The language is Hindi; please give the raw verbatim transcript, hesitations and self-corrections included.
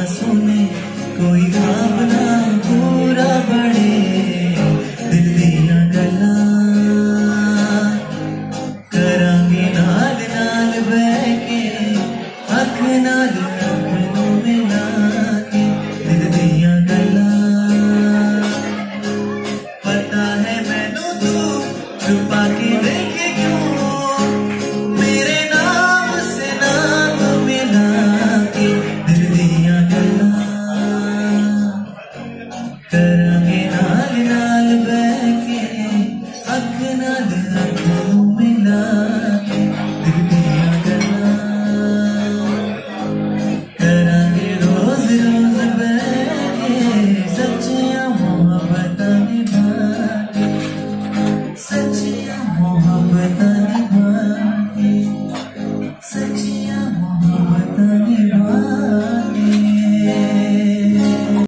सुने कोई ख्वाब ना पूरा बने दिल दियां गल्लां करांगे नाल नाल बैठ के अख नाल